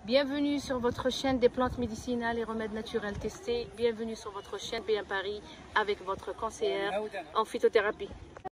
Bienvenue sur votre chaîne des plantes médicinales et remèdes naturels testés. Bienvenue sur votre chaîne PM Paris avec votre conseillère en phytothérapie.